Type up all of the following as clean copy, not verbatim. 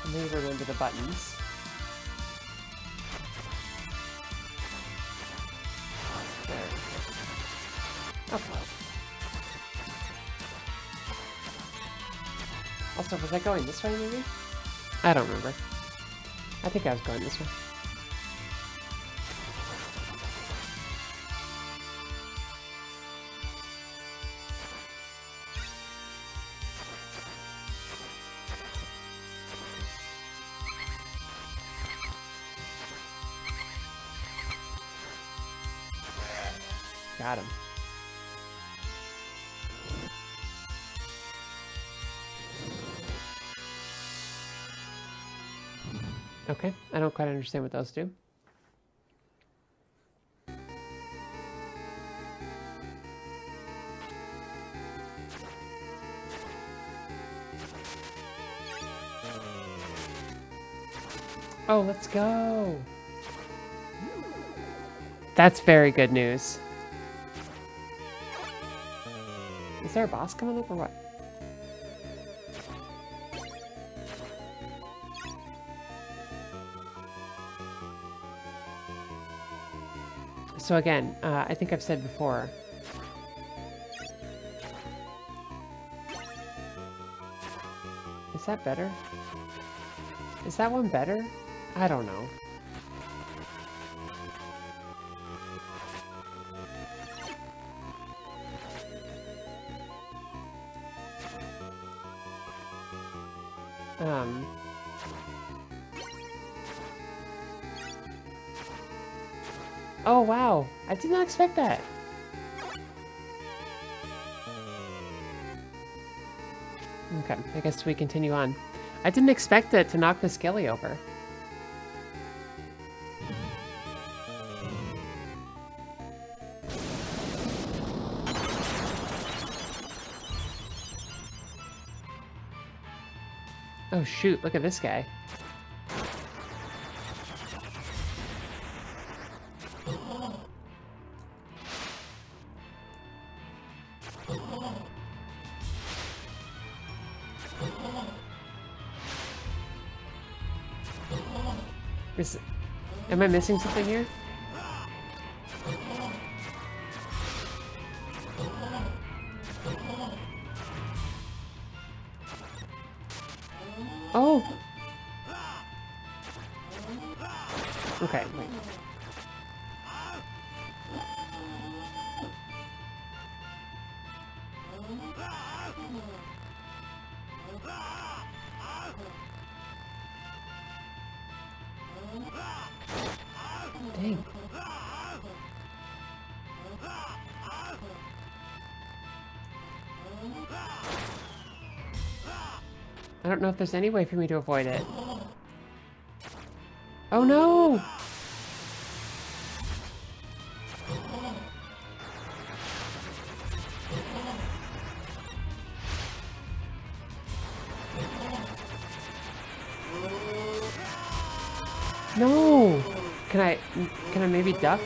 Let me remember the buttons. There. Okay. Also, was I going this way, maybe? I don't remember. I think I was going this way. Got him. Okay, I don't quite understand what those do. Oh, let's go! That's very good news. Is there a boss coming up or what? So again, I think I've said before. Is that better? Is that one better? I don't know. Oh wow, I did not expect that. Okay, I guess we continue on. I didn't expect it to knock the skelly over. Oh shoot, look at this guy. Am I missing something here? Oh! Okay, wait. Dang. I don't know if there's any way for me to avoid it. Oh no! No! Can I maybe duck?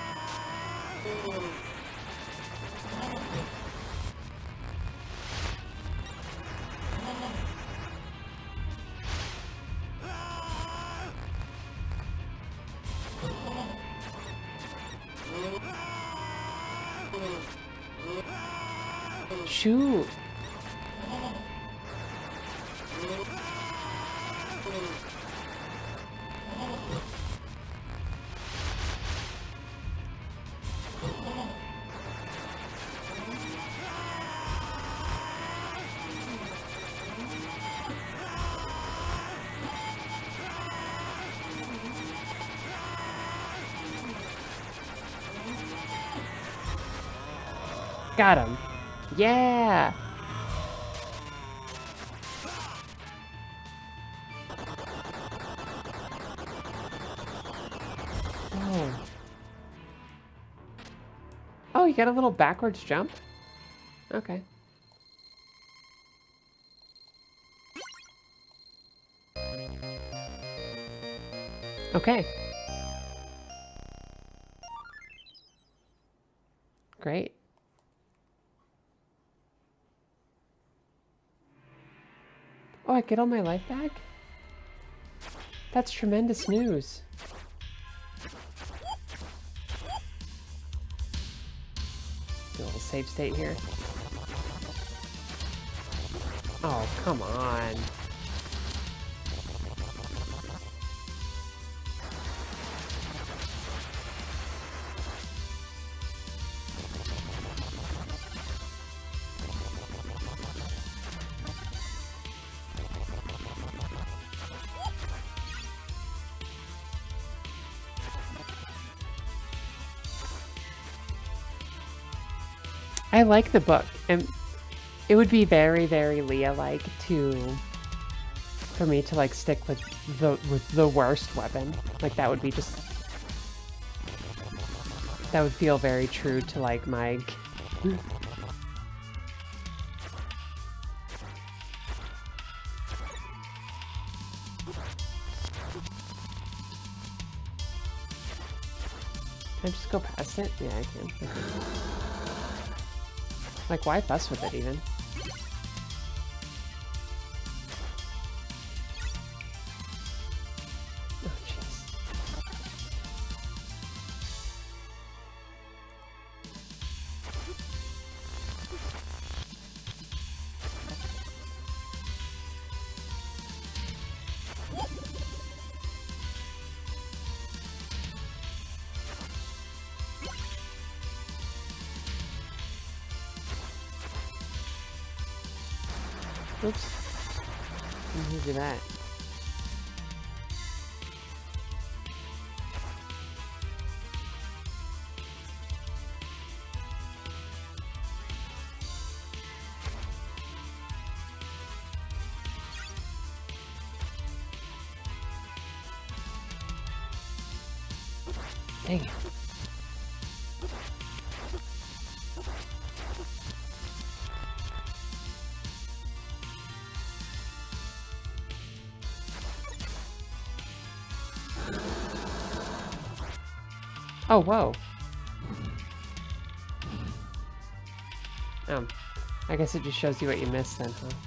Shoot! Got him. Yeah! Oh. Oh, you got a little backwards jump? Okay. Okay. Great. Oh, I get all my life back? That's tremendous news. Do a little save state here. Oh, come on. I like the book, and it would be very, very Leah-like for me to like stick with the worst weapon. Like that would be just, that would feel very true to like my. Can I just go past it? Yeah, I can. Okay. Like, why fuss with it, even? Oh, jeez. Oops. Let me do that. Dang it. Oh, whoa. I guess it just shows you what you missed then, huh?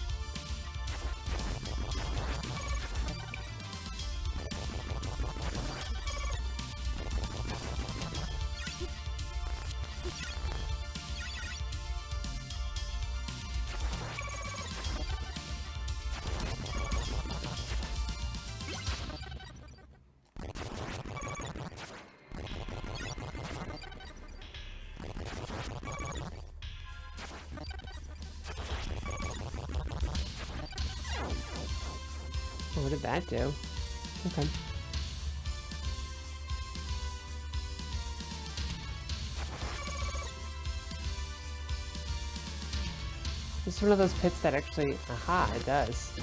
What did that do? Okay. It's one of those pits that actually... Aha, it does.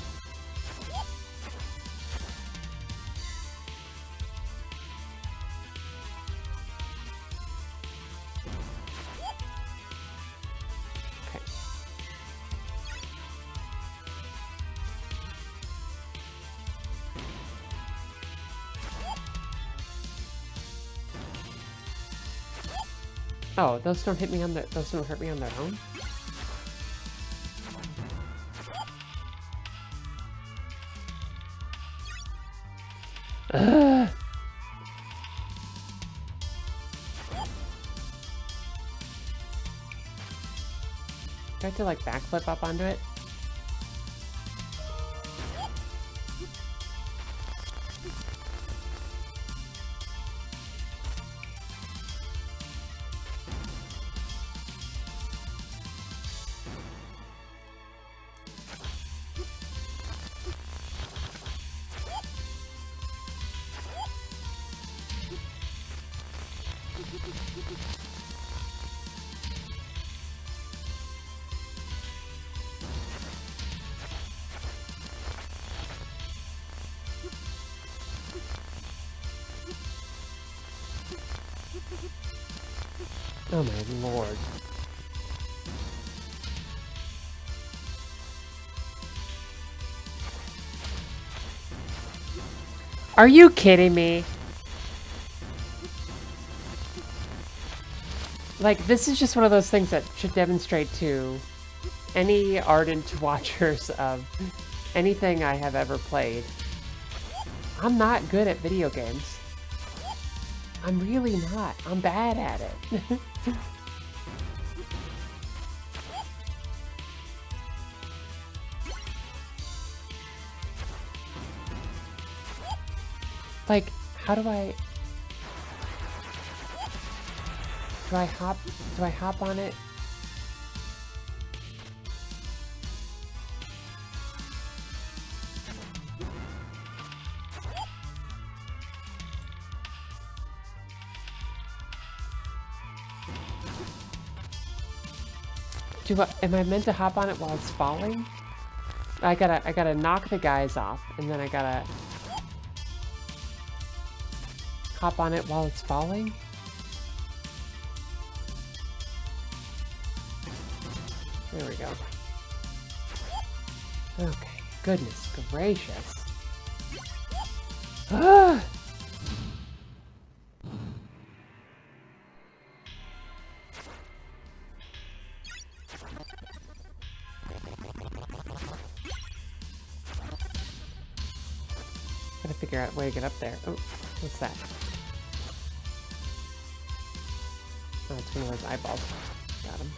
Okay. Oh, those don't hit me on those don't hurt me on their own? Ugh. Do I have to like backflip up onto it? Oh my lord. Are you kidding me? Like, this is just one of those things that should demonstrate to any ardent watchers of anything I have ever played I'm not good at video games. I'm really not. I'm bad at it. Like, how do I hop on it? Am I meant to hop on it while it's falling? I gotta knock the guys off, and then I gotta hop on it while it's falling? There we go. Okay, goodness gracious. Ah! Gotta figure out a way to get up there. Oh, what's that? Oh, it's one of those eyeballs. Got him.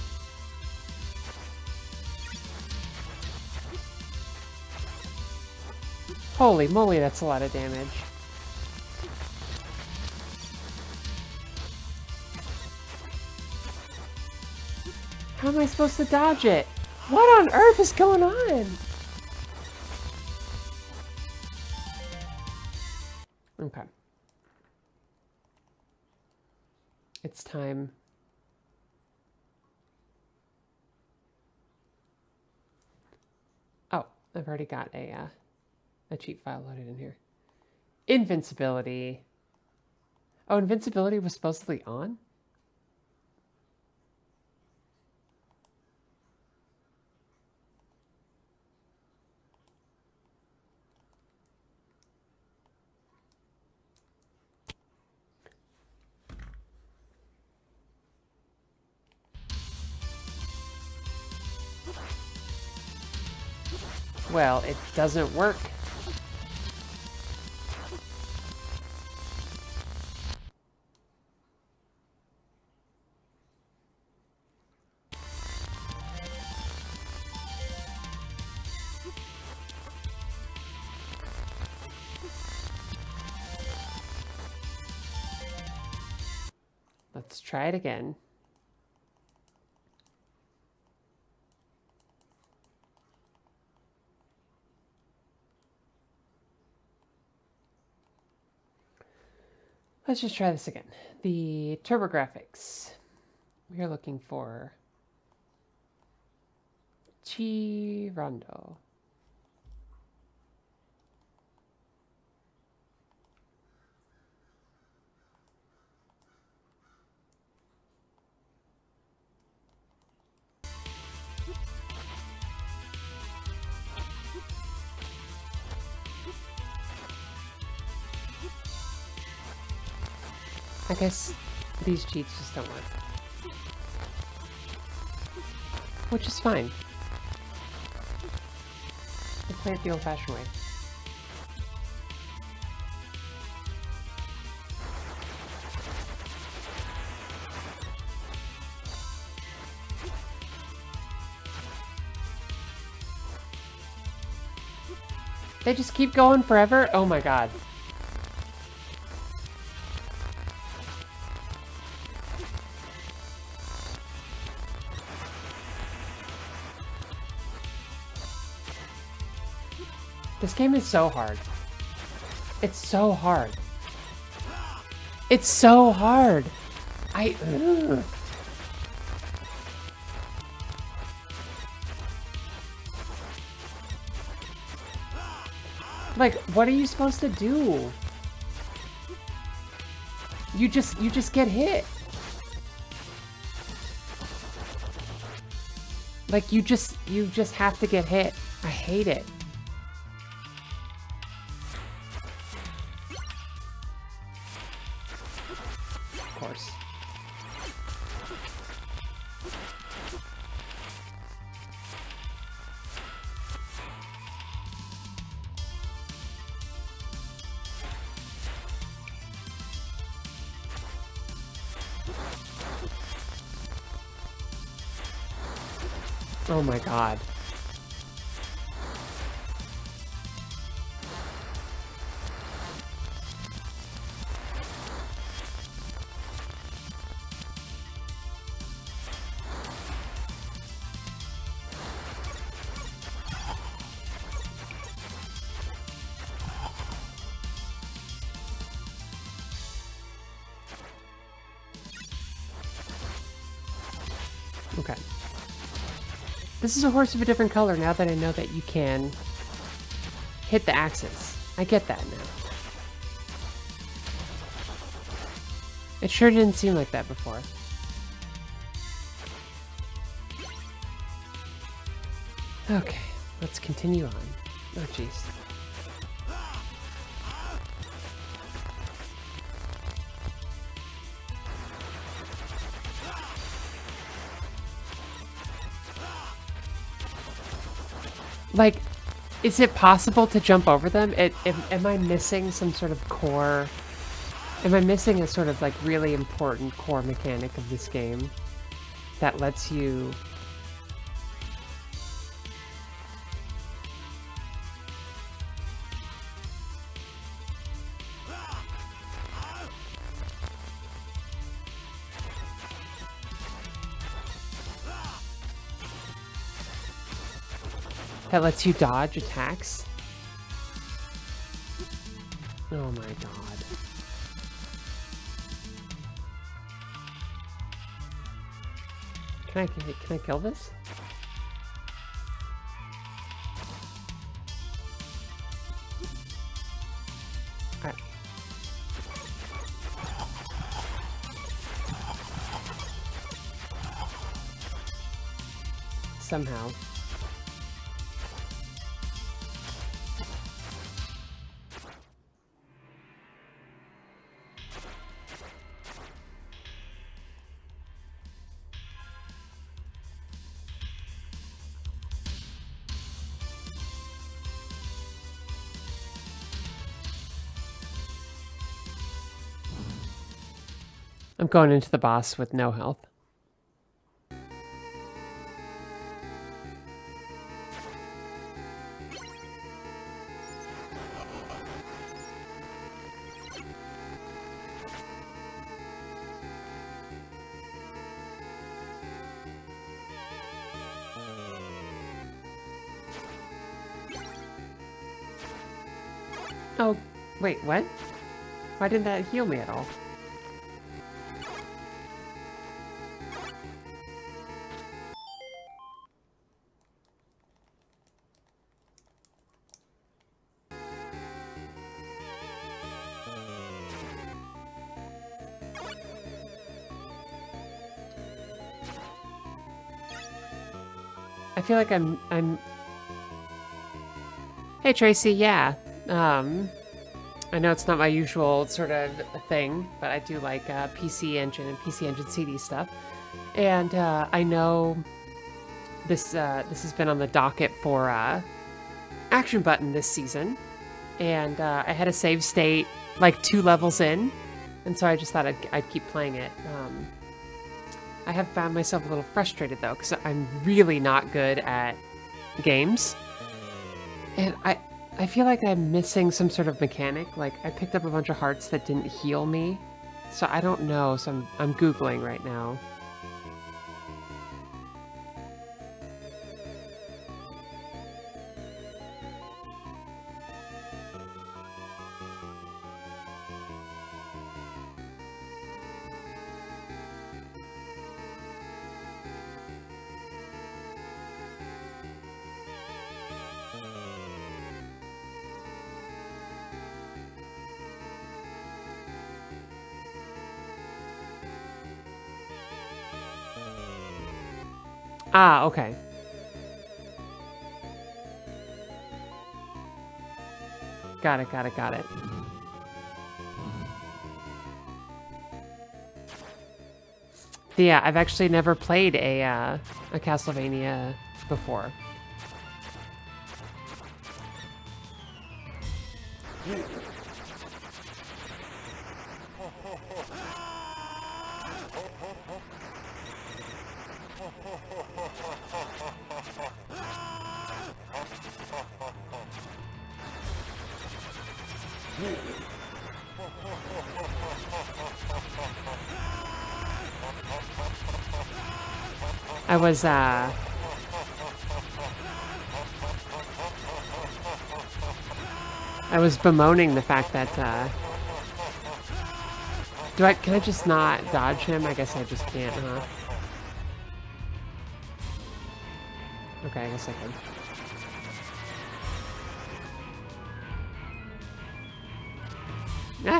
Holy moly, that's a lot of damage. How am I supposed to dodge it? What on earth is going on? Okay. It's time. Oh, I've already got a cheat file loaded in here. Invincibility. Oh, invincibility was supposedly on? Well, it doesn't work. Let's try it again. Let's just try this again. The TurboGrafx. We are looking for Rondo. I guess these cheats just don't work. Which is fine. We'll play it the old-fashioned way. They just keep going forever? Oh my god. This game is so hard. It's so hard. It's so hard. Ugh. Like, what are you supposed to do? You just get hit. Like, you just have to get hit. I hate it. Of course. Oh my god. Okay. This is a horse of a different color now that I know that you can hit the axis. I get that now. It sure didn't seem like that before. Okay, let's continue on. Oh, jeez. Like, is it possible to jump over them? Am I missing some sort of core? Am I missing a sort of like really important core mechanic of this game that lets you? That lets you dodge attacks? Oh my god. Can I kill this? Alright. Somehow. I'm going into the boss with no health. Oh, wait, what? Why didn't that heal me at all? I feel like I'm... Hey, Tracy, yeah. I know it's not my usual sort of thing, but I do like PC Engine and PCE-CD stuff. And I know this has been on the docket for Action Button this season. And I had a save state like 2 levels in, and so I just thought I'd keep playing it. I have found myself a little frustrated though, because I'm really not good at games. And I feel like I'm missing some sort of mechanic. Like, I picked up a bunch of hearts that didn't heal me. So I don't know, so I'm Googling right now. Ah, okay. Got it, got it, got it. Yeah, I've actually never played a Castlevania before. I was bemoaning the fact that, can I just not dodge him? I guess I just can't, huh? Okay, I guess I can. Ah!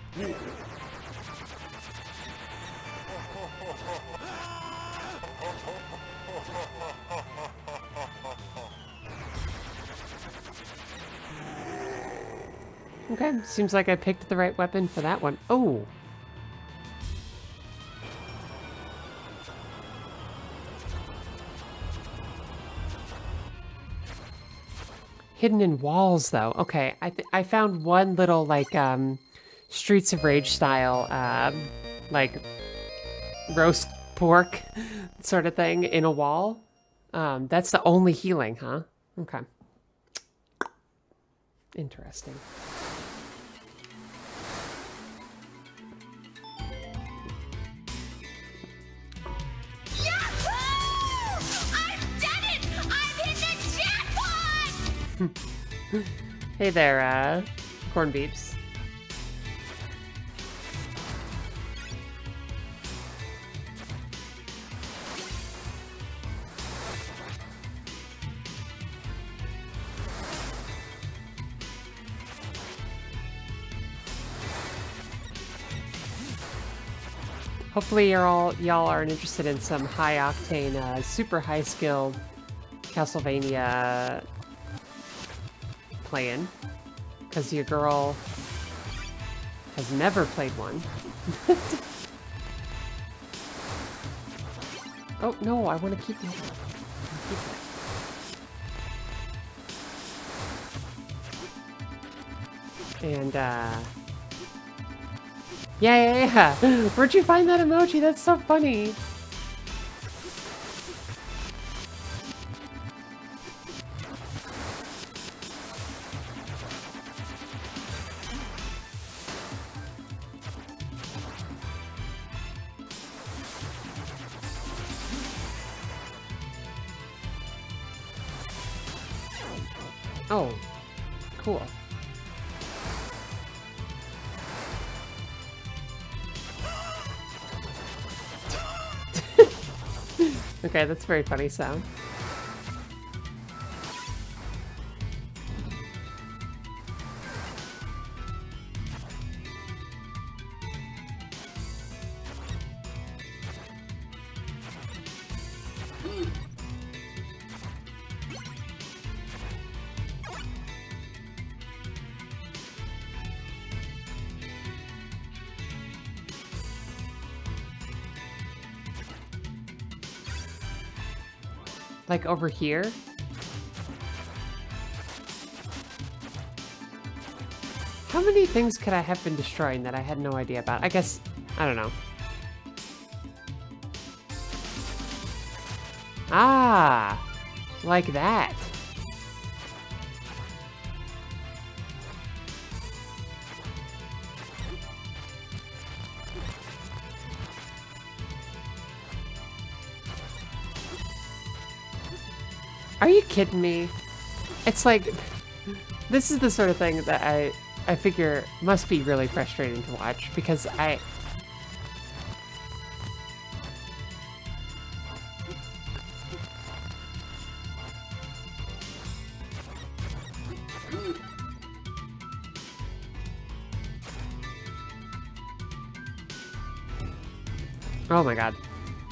Okay, seems like I picked the right weapon for that one. Oh! Hidden in walls, though. Okay, I found one little, like, Streets of Rage style, like, roast pork sort of thing in a wall. That's the only healing, huh? Okay. Interesting. Hey there, corn beeps. Hopefully y'all aren't interested in some high octane, super high skilled Castlevania playing, because your girl has never played one. Oh no, I want to keep that. And yeah. Where'd you find that emoji? That's so funny. Oh, cool. Okay, that's very funny sound. Like over here? How many things could I have been destroying that I had no idea about? I guess, I don't know. Ah, like that. Are you kidding me? It's like, this is the sort of thing that I figure must be really frustrating to watch, because oh my god.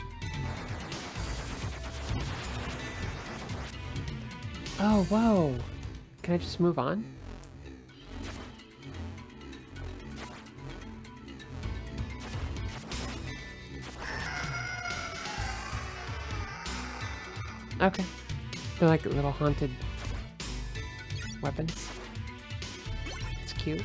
Oh, whoa. Can I just move on? Okay. They're like little haunted weapons. It's cute.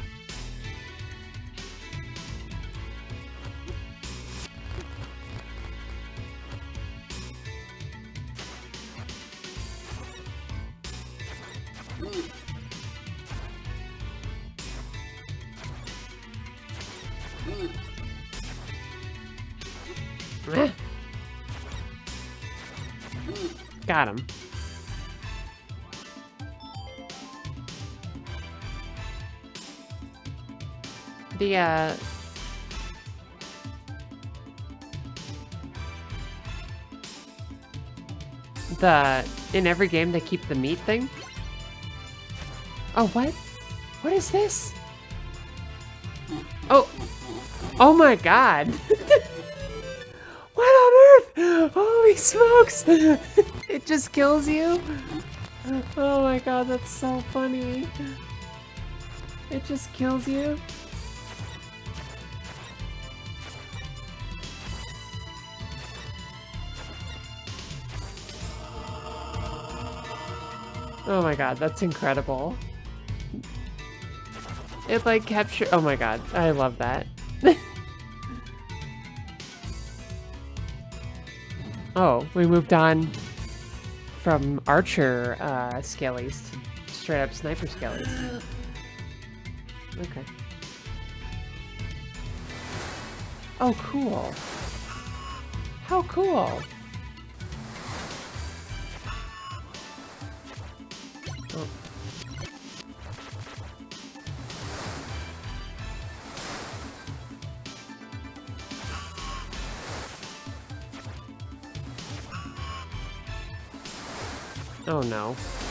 Got him. In every game they keep the meat thing. Oh, what? What is this? Oh. Oh my god. What on earth? Holy smokes. It just kills you? Oh my god, that's so funny. It just kills you? Oh my god, that's incredible. It like captured. Oh my god, I love that. Oh, we moved on from archer skellies to straight up sniper skellies. Okay. Oh, cool. How cool. Oh. Oh no.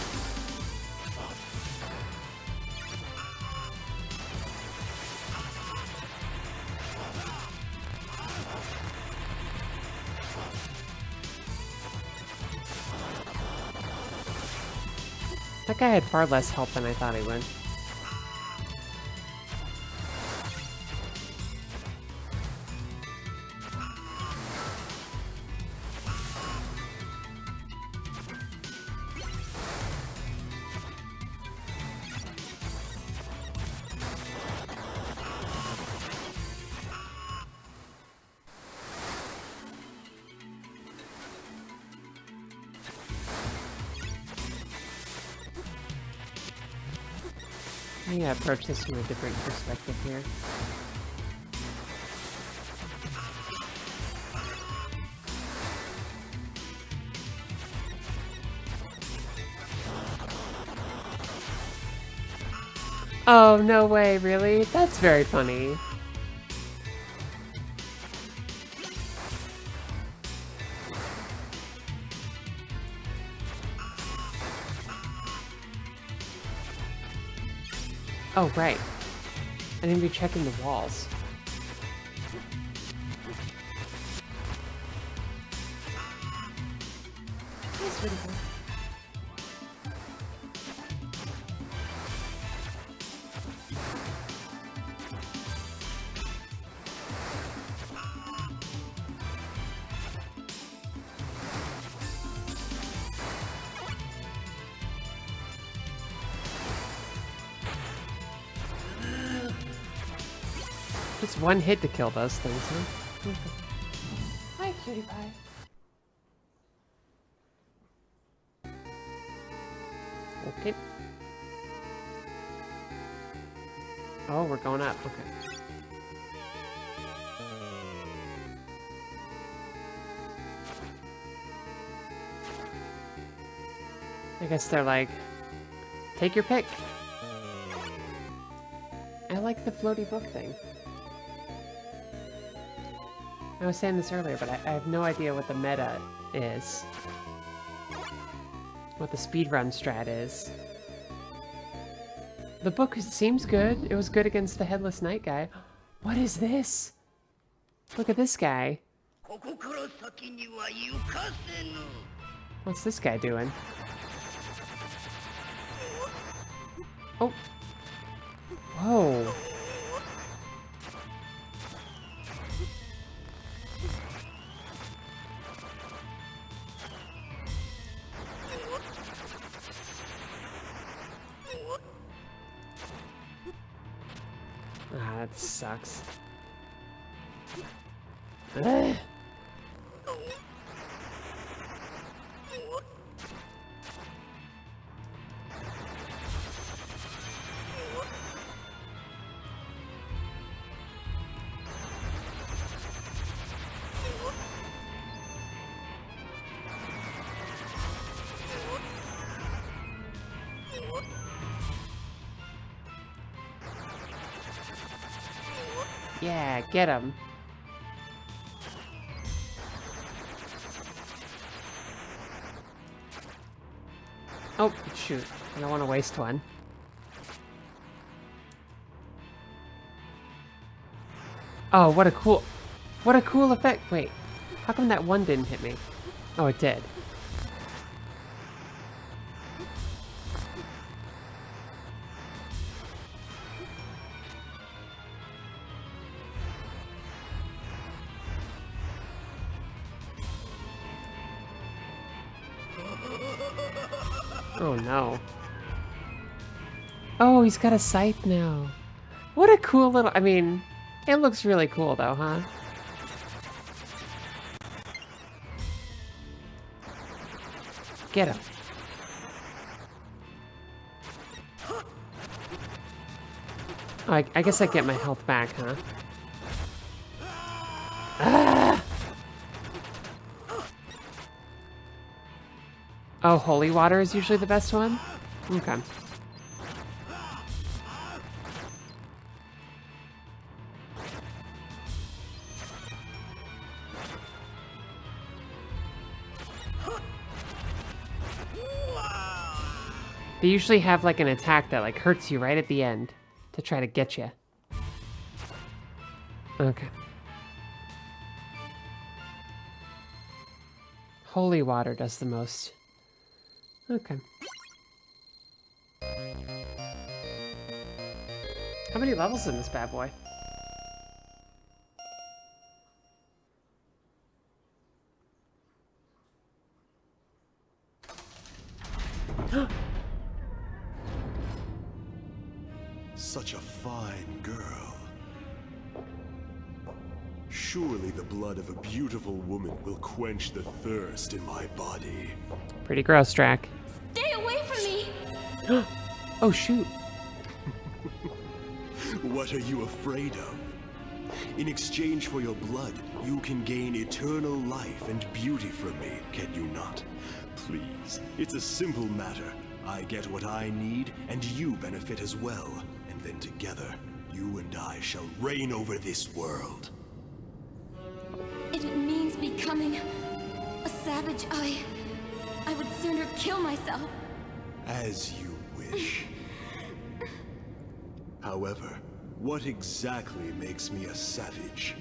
That guy had far less health than I thought he would. I'm gonna approach this from a different perspective here. Oh, no way, really? That's very funny. Oh, right. I didn't be checking the walls. That's really cool. Just one hit to kill those things, huh? Hi, cutie pie. Okay. Oh, we're going up. Okay. I guess they're like, take your pick. I like the floaty book thing. I was saying this earlier, but I have no idea what the meta is. What the speedrun strat is. The book seems good. It was good against the Headless Knight guy. What is this? Look at this guy. What's this guy doing? Oh. Whoa. Ah, that sucks. Ugh. Yeah, get him. Oh, shoot. I don't want to waste one. Oh, what a cool effect. Wait, how come that one didn't hit me? Oh, it did. Oh no. Oh, he's got a scythe now. What a cool little... I mean, it looks really cool though, huh? Get him. Oh, I guess I get my health back, huh? Ah! Oh, holy water is usually the best one? Okay. They usually have like an attack that like hurts you right at the end to try to get you. Okay. Holy water does the most. Okay. How many levels in this bad boy? Such a fine girl. Surely the blood of a beautiful woman will quench the thirst in my body. Pretty gross, Drac. Stay away from me! Oh, shoot. What are you afraid of? In exchange for your blood, you can gain eternal life and beauty from me, can you not? Please, it's a simple matter. I get what I need, and you benefit as well. And then together, you and I shall reign over this world. If it means becoming a savage, I would sooner kill myself. As you wish. However, what exactly makes me a savage?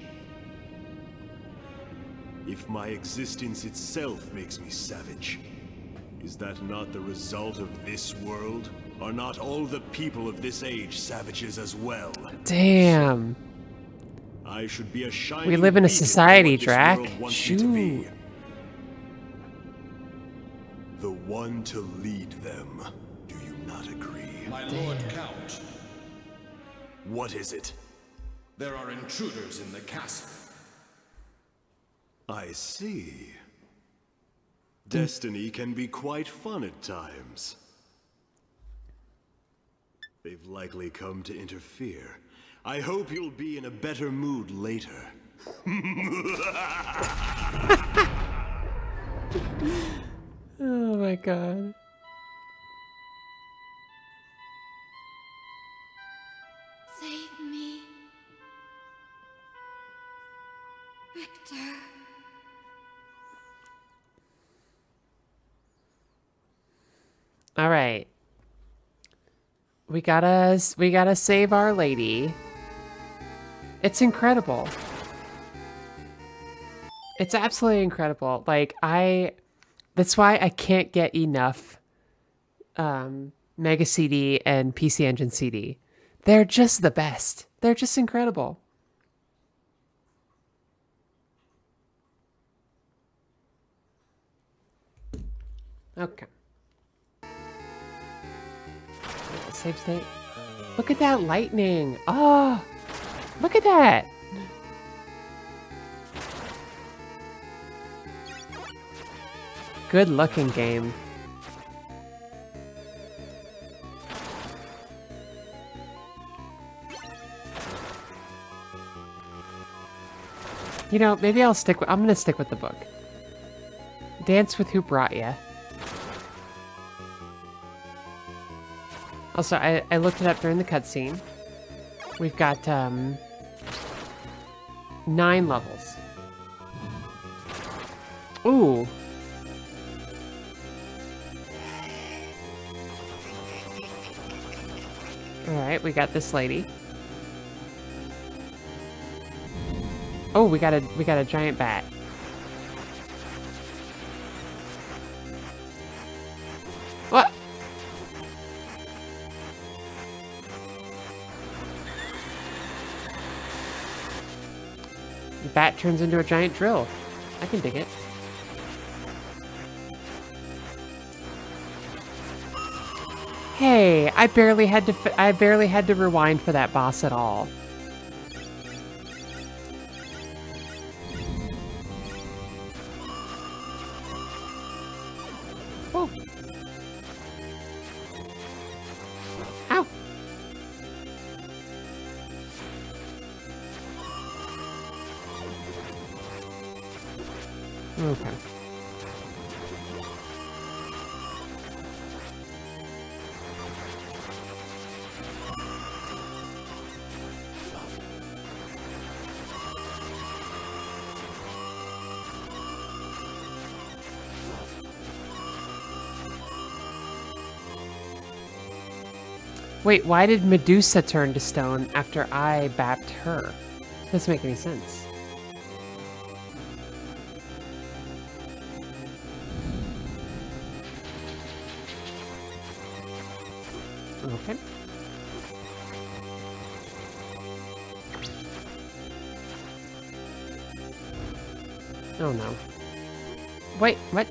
If my existence itself makes me savage, is that not the result of this world? Are not all the people of this age savages as well? Damn. I should be a shining We live in a beacon for society, what this Drac. world wants me to be. Shoot. The one to lead them. Do you not agree? My Lord Count, What is it? there are intruders in the castle. I see. Destiny can be quite fun at times. They've likely come to interfere. I hope you'll be in a better mood later. Oh my god. Save me. Victor. All right. We gotta save Our Lady. It's incredible. It's absolutely incredible. Like, that's why I can't get enough Mega CD and PC Engine CD. They're just the best. They're just incredible. Okay. Save state. Look at that lightning. Oh, look at that. Good looking game. You know, maybe I'm gonna stick with the book. Dance with who brought ya. Also, I looked it up during the cutscene. We've got 9 levels. Ooh. Alright, we got this lady. Oh, we got a giant bat. What? The bat turns into a giant drill. I can dig it. Hey, I barely had to rewind for that boss at all. Oh. Ow. Okay. Wait, why did Medusa turn to stone after I bapped her? Doesn't make any sense. Okay. Oh no. Wait, what?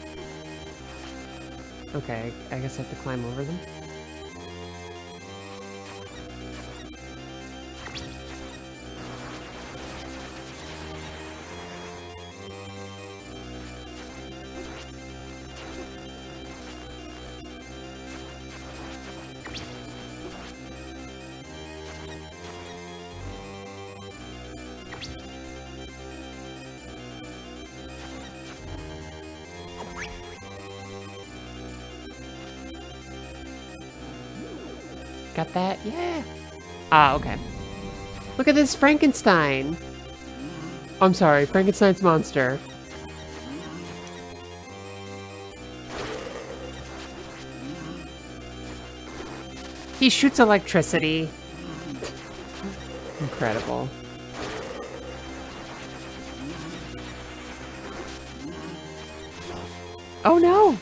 Okay, I guess I have to climb over them. Got that? Yeah. Ah, okay. Look at this Frankenstein. I'm sorry, Frankenstein's monster. He shoots electricity. Incredible. Oh no!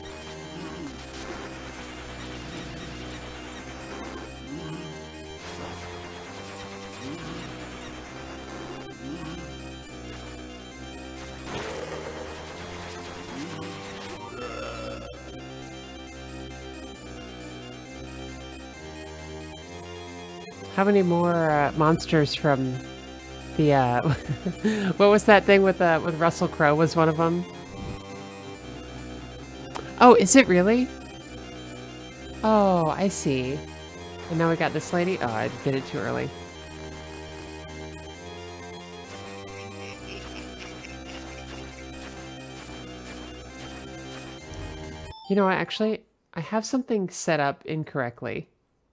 How many more monsters from the what was that thing with Russell Crowe was one of them? Oh, is it really? Oh, I see. And now we got this lady. Oh, I did it too early. You know what, actually, I have something set up incorrectly.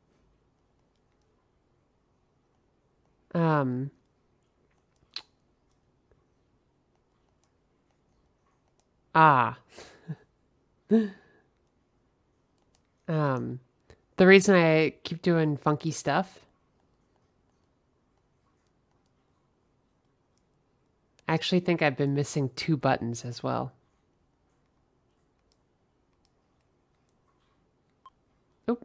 The reason I keep doing funky stuff, I actually think I've been missing 2 buttons as well. Oop.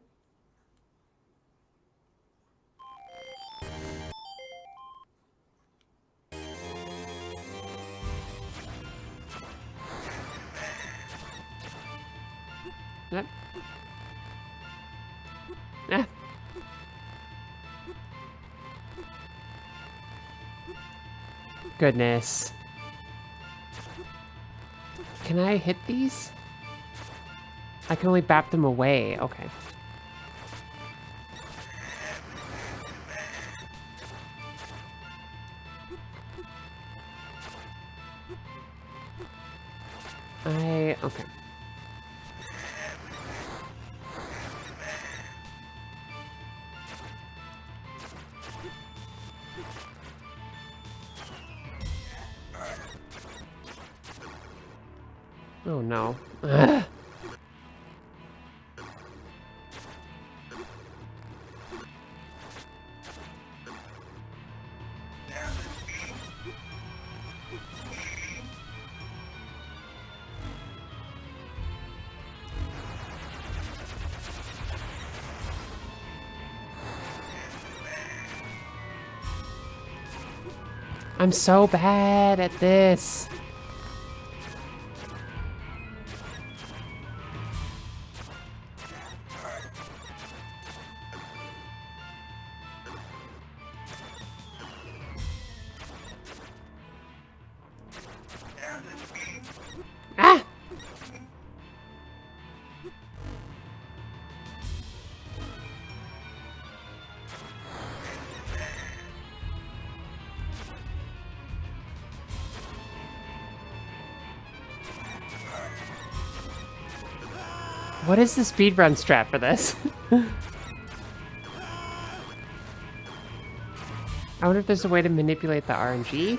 Yep. Ah. Goodness. Can I hit these? I can only bap them away. Okay. Okay. Oh no. Ugh. I'm so bad at this. Ah! What is the speedrun strat for this? I wonder if there's a way to manipulate the RNG.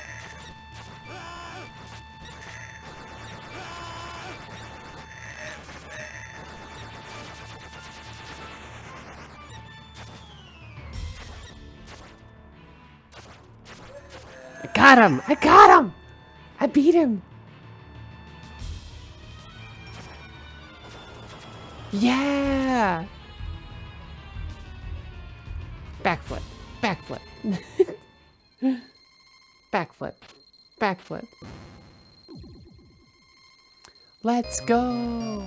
I got him! I got him! I beat him! Yeah! Backflip. Backflip. Backflip. Backflip. Let's go!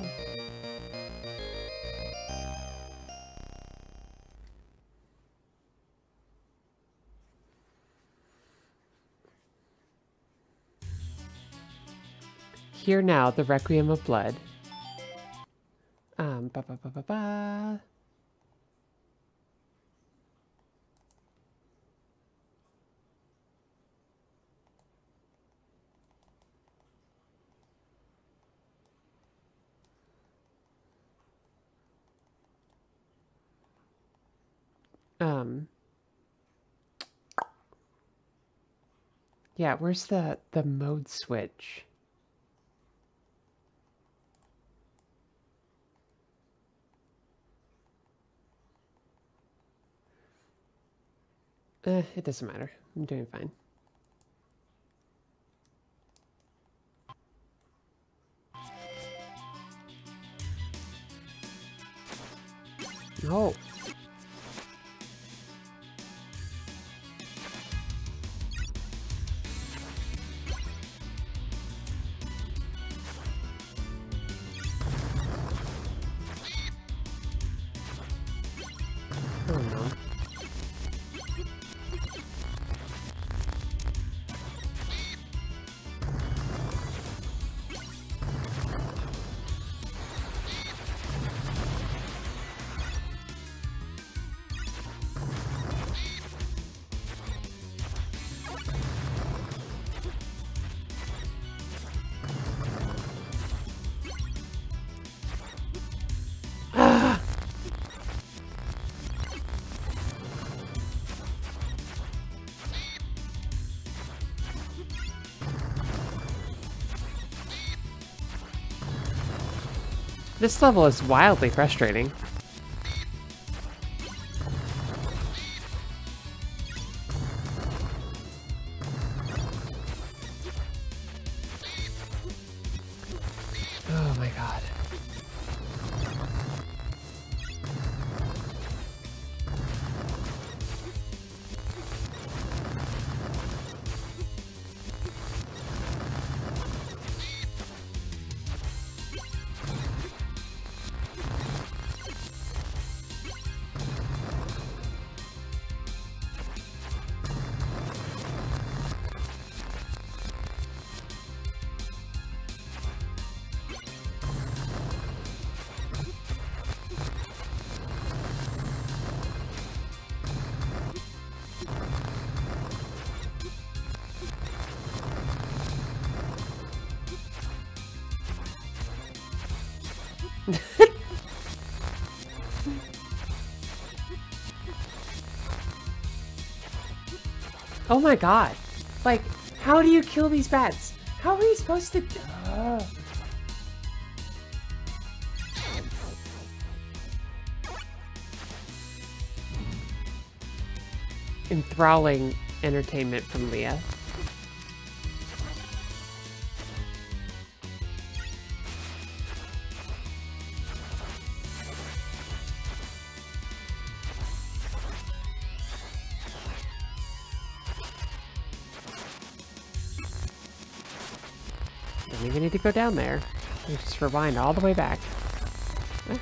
Hear now the Requiem of Blood. Ba ba ba ba ba. Yeah, where's the mode switch? It doesn't matter. I'm doing fine. No. Oh no. This level is wildly frustrating. Oh my god. Oh my god. Like, how do you kill these bats? How are you supposed to... enthralling entertainment from Leah. Don't even need to go down there. You just rewind all the way back. Eh.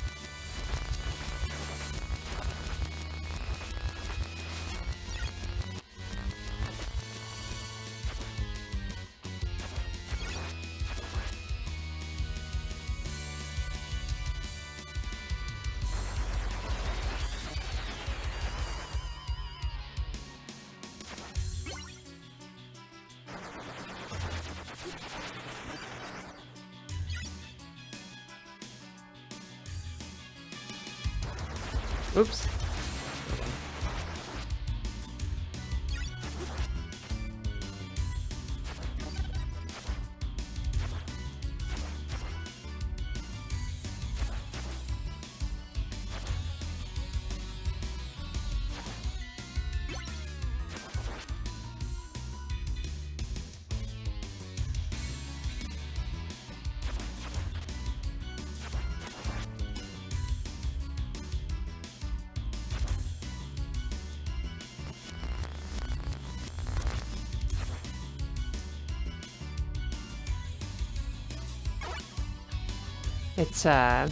Oops. It's,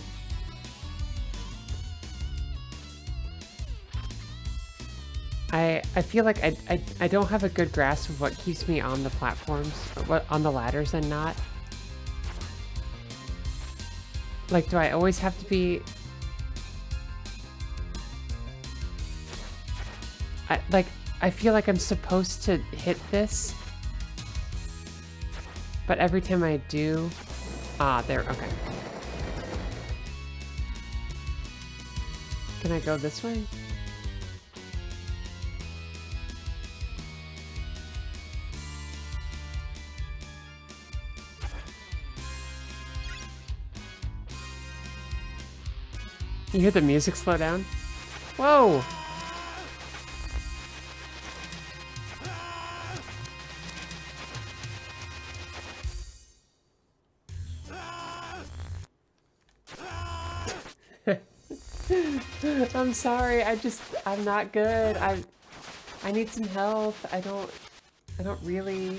I feel like I don't have a good grasp of what keeps me on the platforms, what on the ladders and not. Like, do I always have to be... I feel like I'm supposed to hit this, but every time I do... Ah, there, okay. Can I go this way? You hear the music slow down? Whoa! I'm sorry, I'm not good. I need some help. I don't really...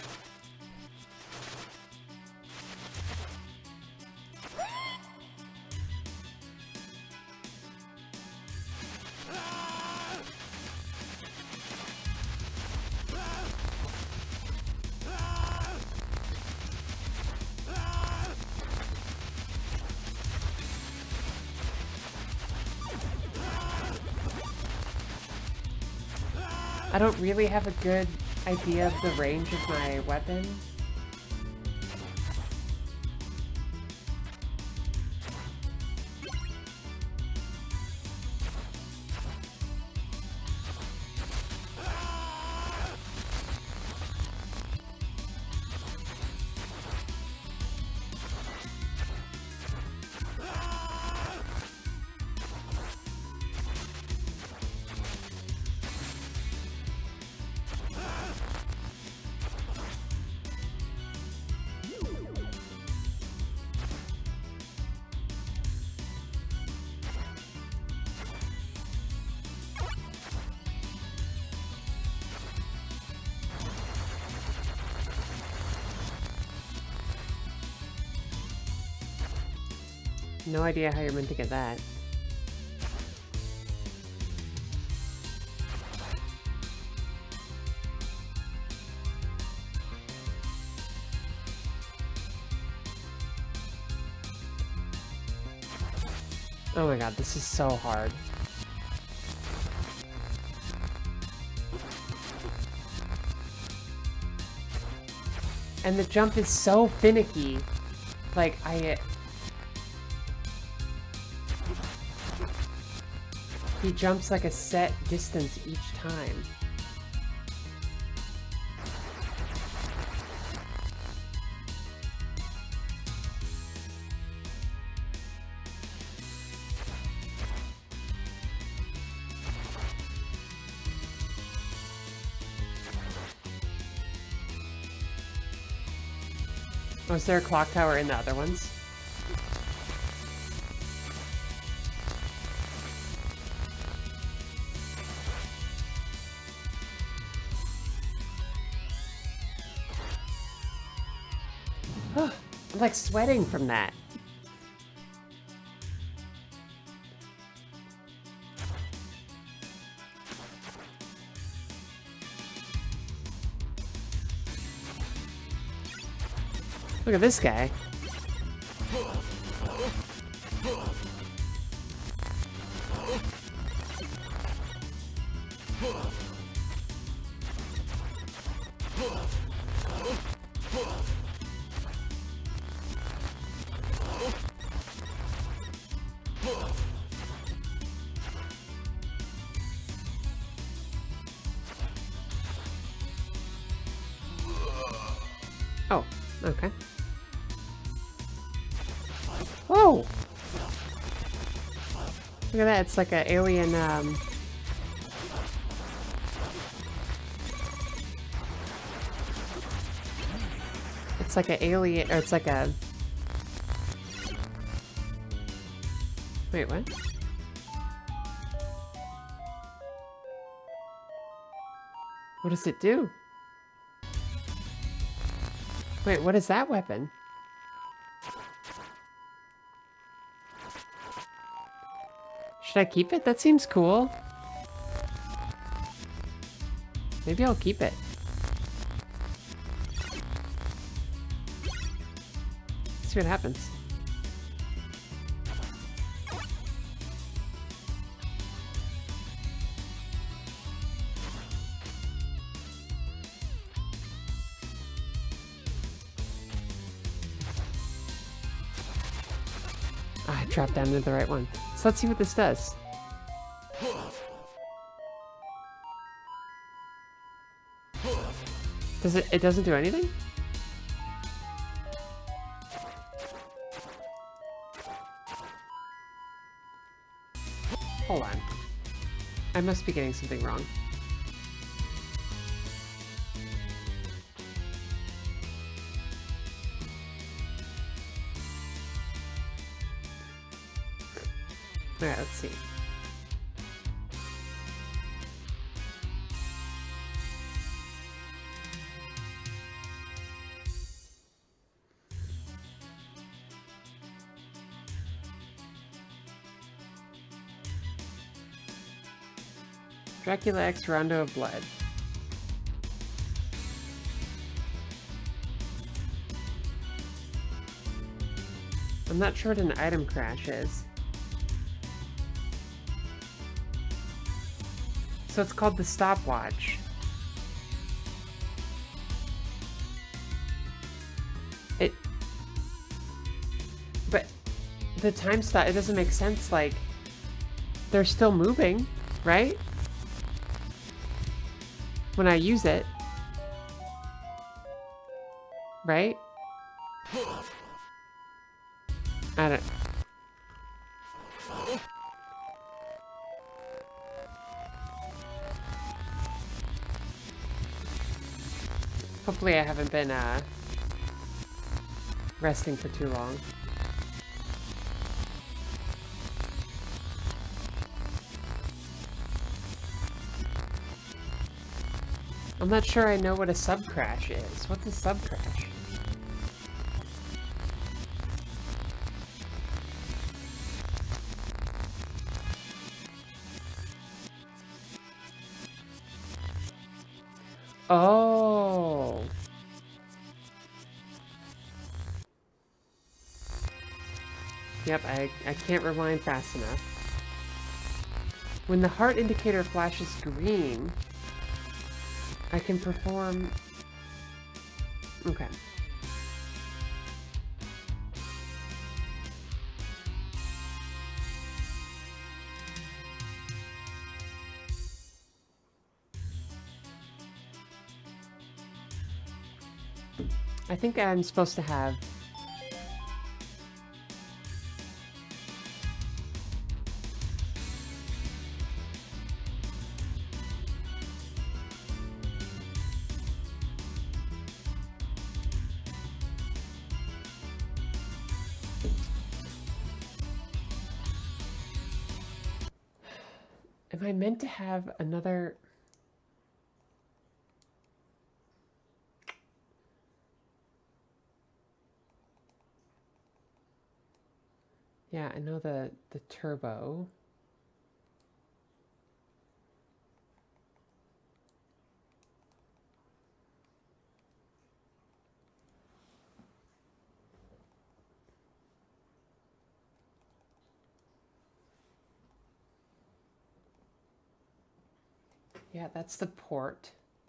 I don't really have a good idea of the range of my weapon. No idea how you're meant to get that. Oh my god, this is so hard. And the jump is so finicky. Like, he jumps like a set distance each time. Was there a clock tower in the other ones? I'm like sweating from that. Look at this guy. Oh, okay. Whoa! Look at that, it's like an alien, it's like an alien, or it's like a... Wait, what? What does it do? Wait, what is that weapon? Should I keep it? That seems cool. Maybe I'll keep it. See what happens. Ah, I dropped down into the right one. So let's see what this does. Does it doesn't do anything? Hold on. I must be getting something wrong. Alright, let's see. Dracula X Rondo of Blood. I'm not sure what an item crash is. So it's called the stopwatch. But the time stop, it doesn't make sense, like, they're still moving, right? When I use it. Right? I don't... Hopefully I haven't been, resting for too long. I'm not sure I know what a sub-crash is. What's a sub-crash? Oh. Yep, I can't rewind fast enough. When the heart indicator flashes green, I can perform... Okay. I think I'm supposed to have... Am I meant to have another... Yeah, I know the turbo. Yeah, that's the port.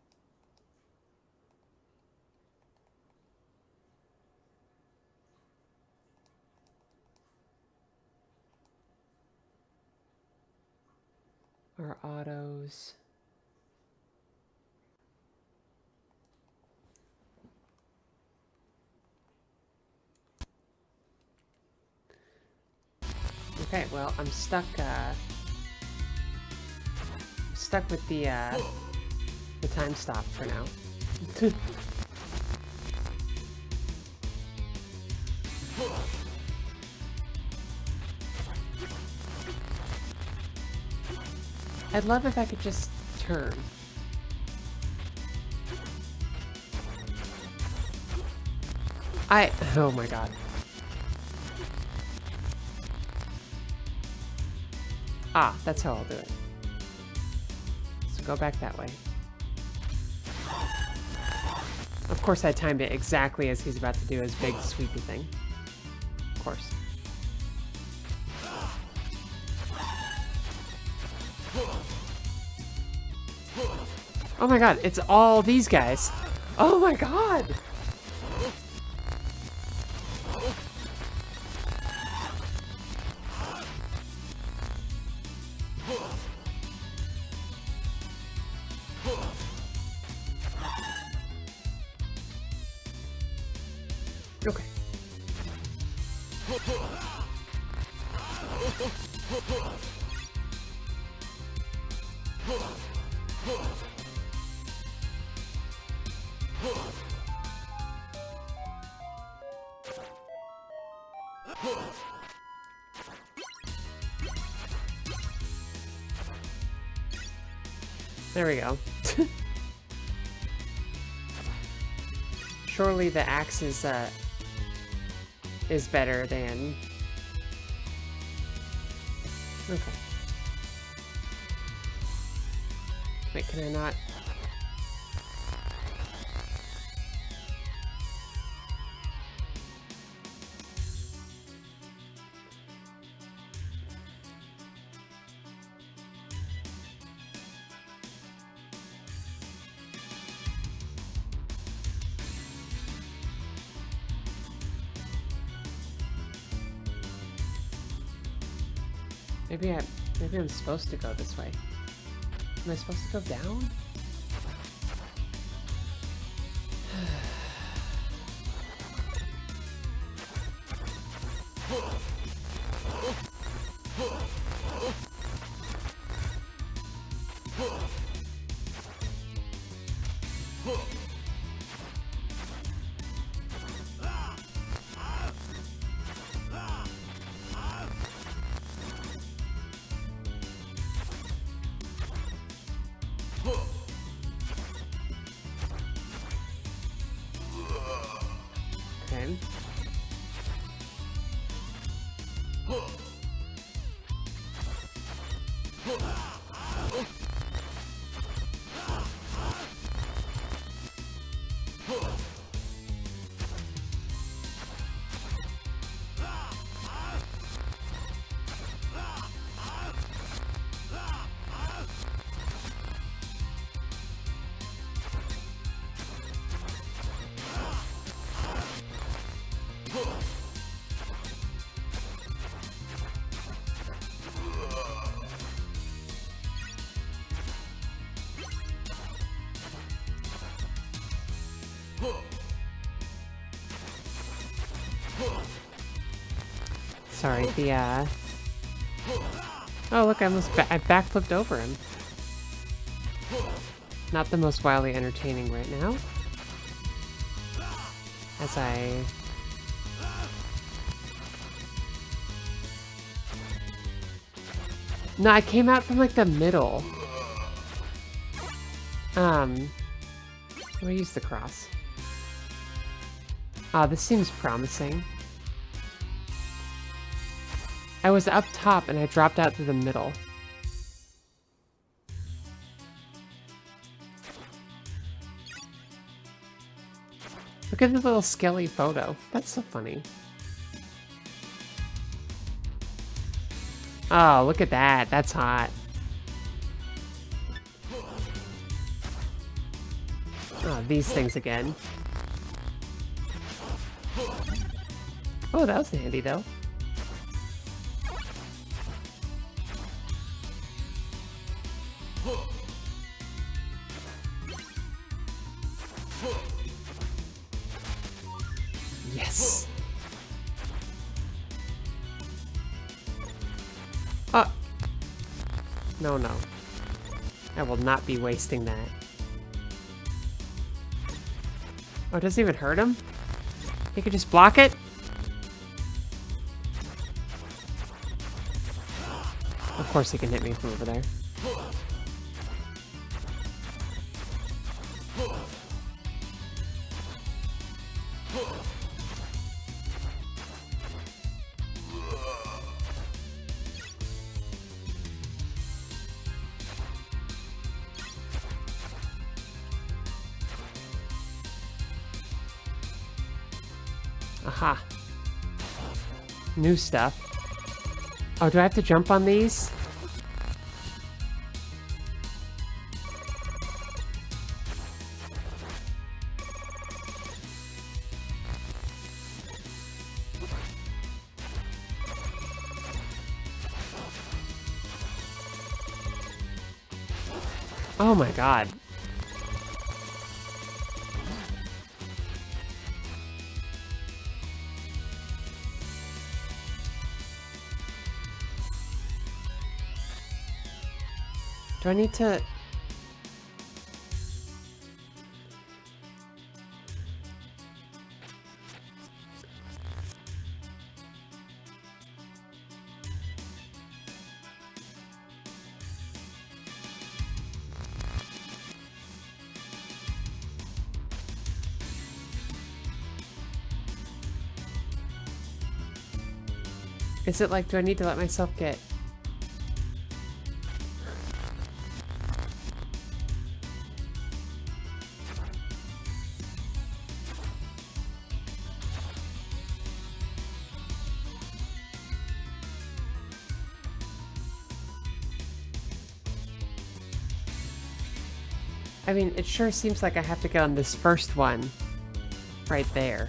Our autos. Okay, well, I'm stuck with the time stop for now. I'd love if I could just turn. Oh my god. Ah, that's how I'll do it. So go back that way. Of course I timed it exactly as he's about to do his big sweepy thing. Of course. Oh my god, it's all these guys. Oh my god! Okay. There we go. Surely the axe is better than... Okay. Wait, can I not... Maybe I'm supposed to go this way. Am I supposed to go down? Okay. Sorry, the oh look, I backflipped over him. Not the most wildly entertaining right now. As I... No, I came out from like the middle. Let me use the cross. Oh, this seems promising. I was up top and I dropped out to the middle. Look at the little skelly photo. That's so funny. Oh, look at that. That's hot. Oh, these things again. Oh, that was handy, though. Yes! Oh! No, no. I will not be wasting that. Oh, it doesn't even hurt him? He could just block it? Of course he can hit me from over there. Aha. New stuff. Oh, do I have to jump on these? Oh my god. Do I need to... Is it like, do I need to let myself get... I mean, it sure seems like I have to get on this first one right there.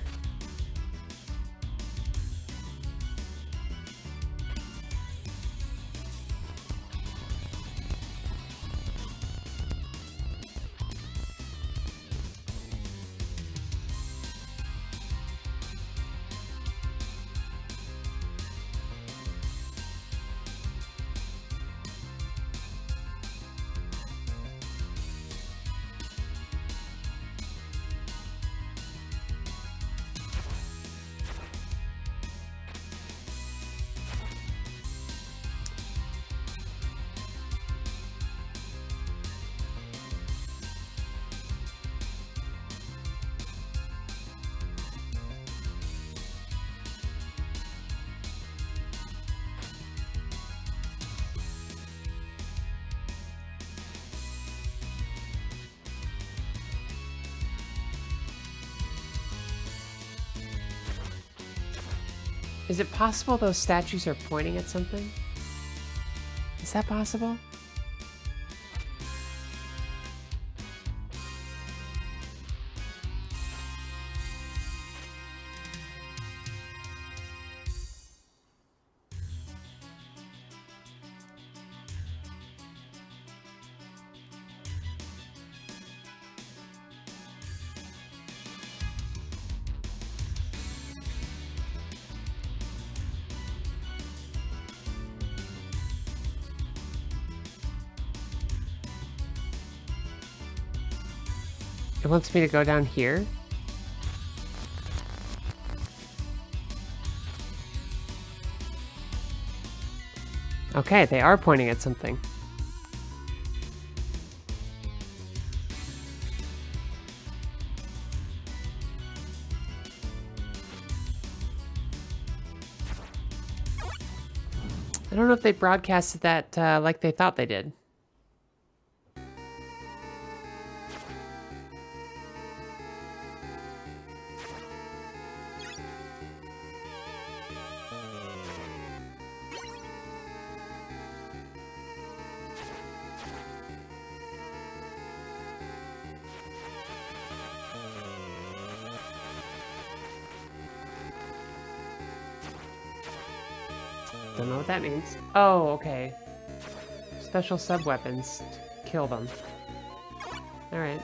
Is it possible those statues are pointing at something? Is that possible? It wants me to go down here? Okay, they are pointing at something. I don't know if they broadcasted that like they thought they did. Don't know what that means. Oh, okay. Special sub-weapons. Kill them. Alright.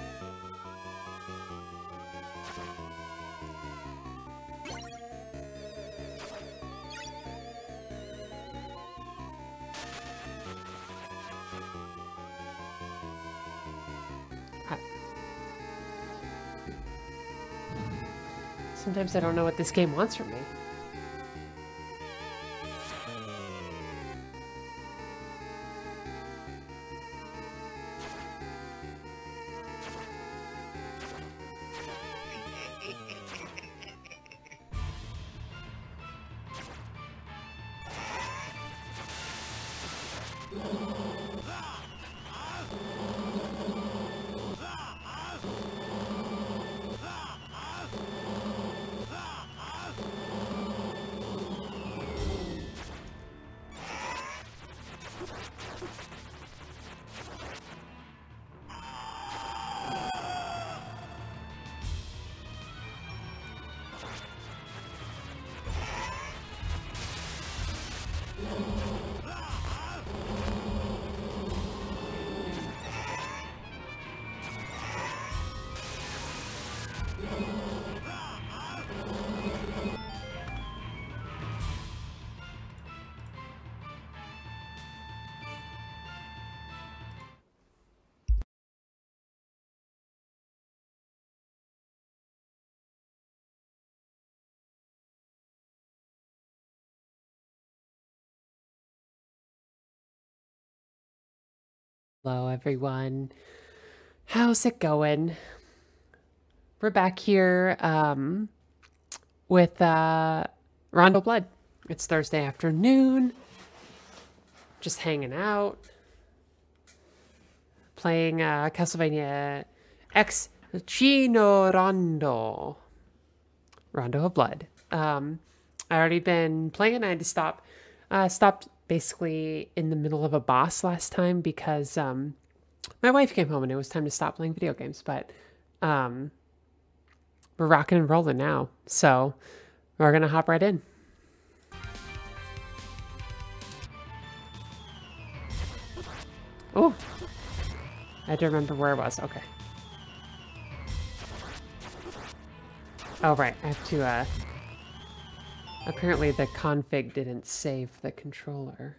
Sometimes I don't know what this game wants from me. Hello everyone, how's it going? We're back here with Rondo Blood. It's Thursday afternoon, just hanging out, playing Castlevania X Chino Rondo of Blood. I already been playing. I had to stop. Stopped basically in the middle of a boss last time because my wife came home and it was time to stop playing video games. But we're rocking and rolling now, so we're gonna hop right in. Oh, I had to remember where I was. Okay. Oh right, I have to. Apparently the config didn't save the controller.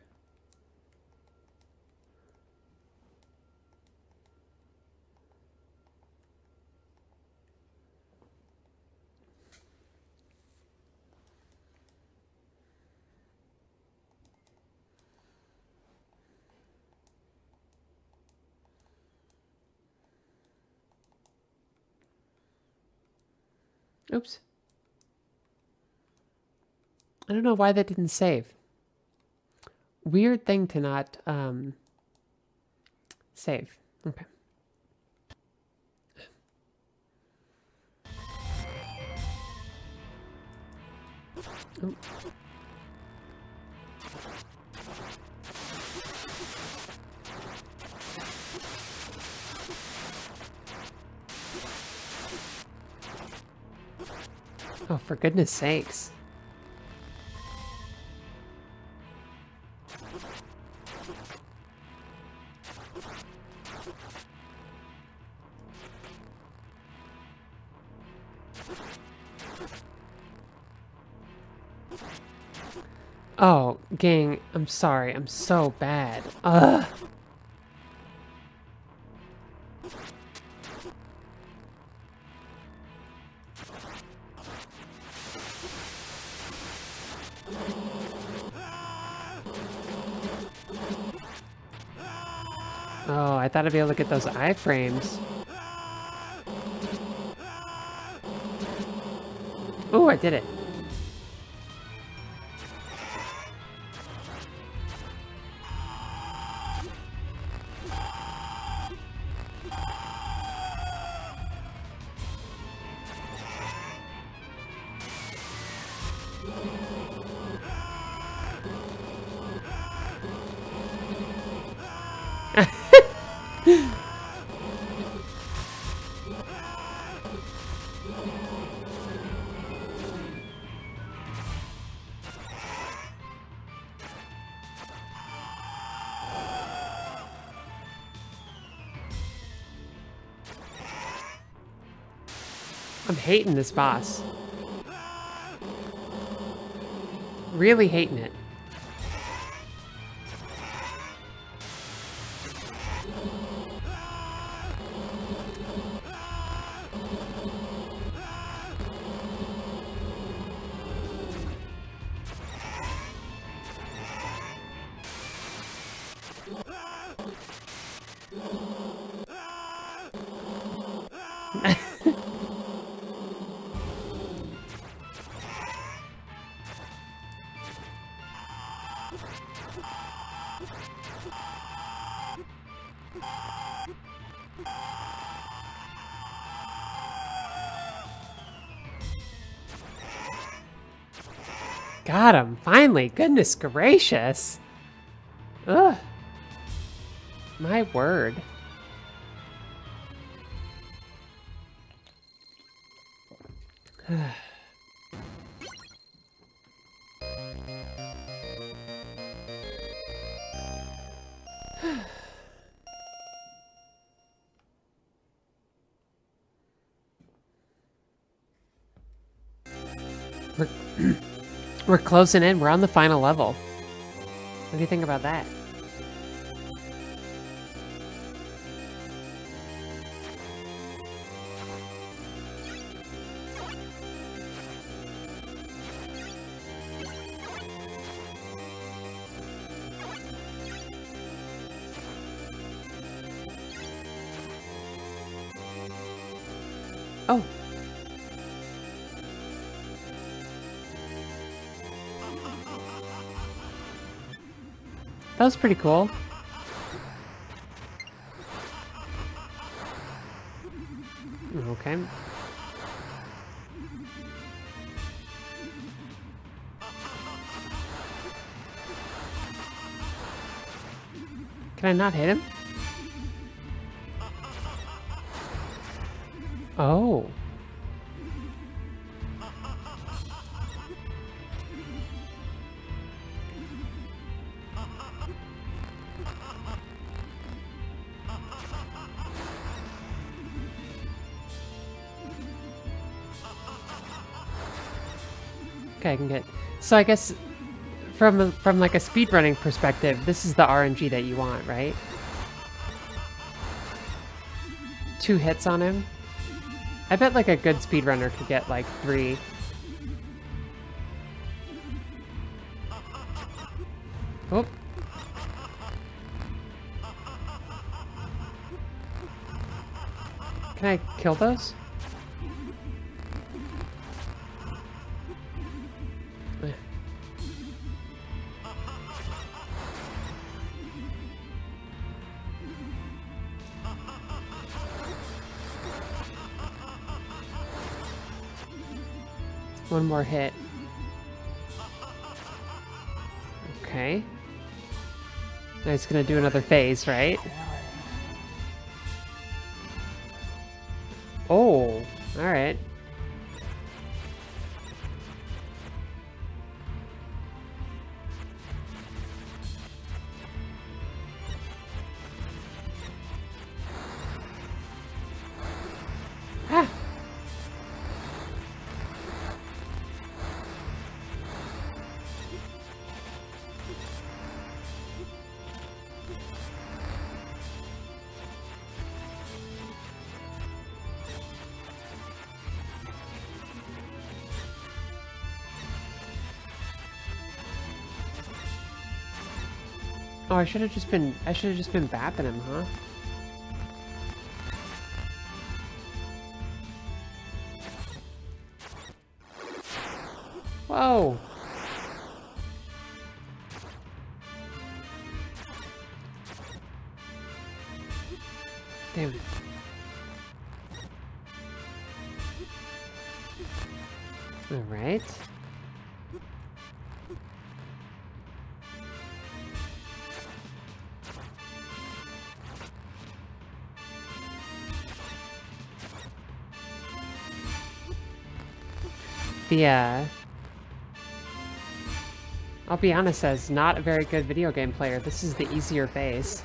Oops. I don't know why that didn't save. Weird thing to not save. Okay. Oh. Oh, for goodness sakes. Oh, gang, I'm sorry. I'm so bad. Ugh. Oh, I thought I'd be able to get those iframes. Oh, I did it. I'm hating this boss. Really hating it. Got him, finally. Goodness gracious. Ugh. My word. We're closing in. We're on the final level. What do you think about that? Oh. That was pretty cool. Okay. Can I not hit him? Oh. Okay, I can get... So I guess from like a speedrunning perspective, this is the RNG that you want, right? 2 hits on him. I bet like a good speedrunner could get like 3. Oh. Can I kill those? One more hit. Okay. Now he's gonna do another phase, right? Oh, alright. Ah! Oh, I should have just been bapping him, huh? Whoa! Damn. All right. I'll be honest, as not a very good video game player, this is the easier phase.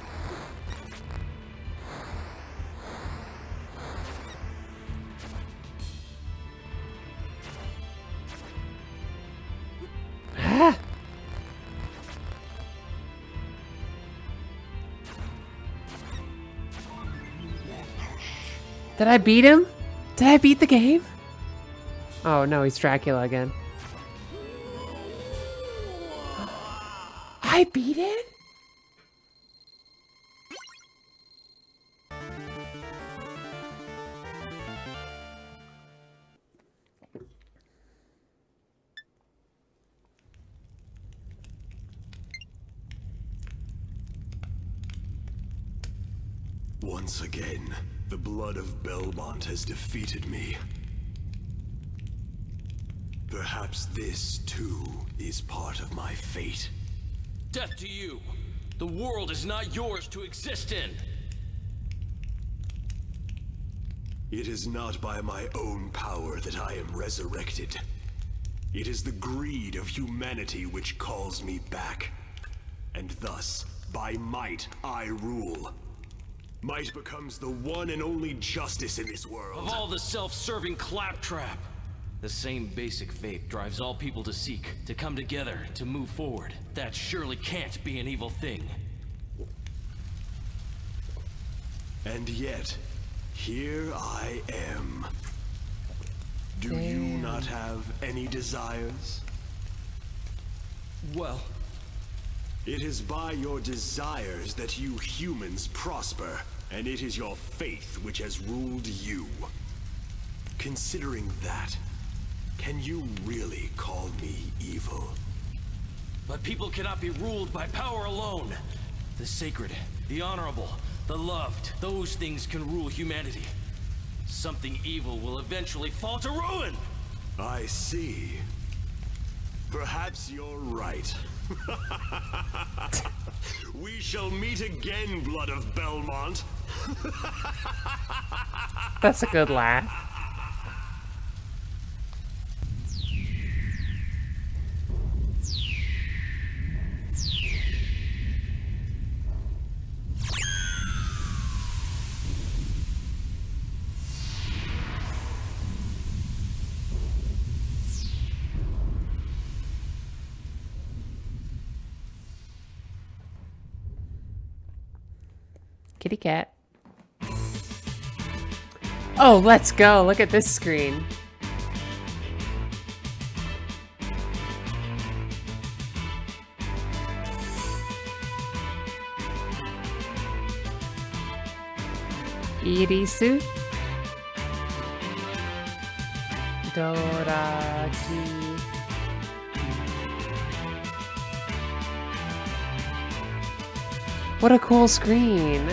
Ah! Did I beat him? Did I beat the game? Oh no, he's Dracula again. I beat it? Once again, the blood of Belmont has defeated me. Perhaps this, too, is part of my fate. Death to you! The world is not yours to exist in! It is not by my own power that I am resurrected. It is the greed of humanity which calls me back. And thus, by might, I rule. Might becomes the one and only justice in this world. Of all the self-serving claptrap! The same basic faith drives all people to seek, to come together, to move forward. That surely can't be an evil thing. And yet, here I am. Do you not have any desires? Well... It is by your desires that you humans prosper, and it is your faith which has ruled you. Considering that, can you really call me evil? But people cannot be ruled by power alone. The sacred, the honorable, the loved, those things can rule humanity. Something evil will eventually fall to ruin! I see. Perhaps you're right. We shall meet again, Blood of Belmont. That's a good laugh. Kitty cat. Oh, let's go. Look at this screen. Irisu. Doraki. What a cool screen.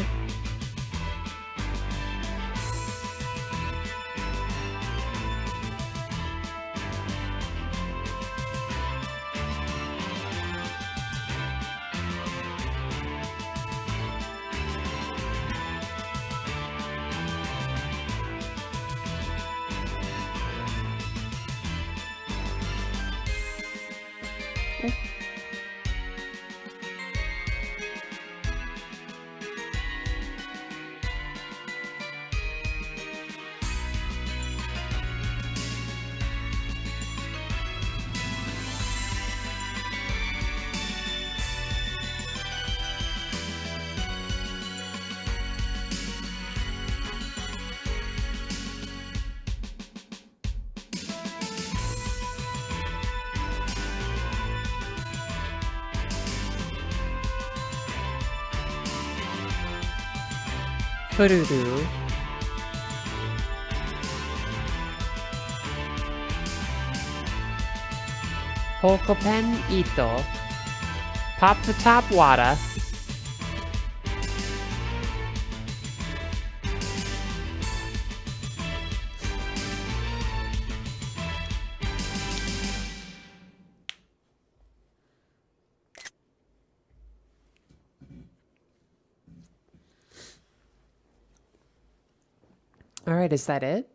Fururu. Polkopen Ito. Pop the top Wada. All right, is that it?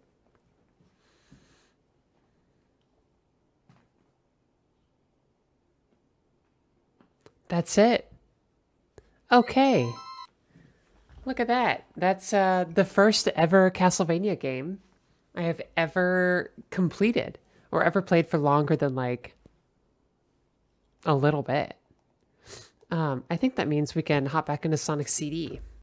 That's it. Okay. Look at that. That's the first ever Castlevania game I have ever completed or ever played for longer than like a little bit. I think that means we can hop back into Sonic CD.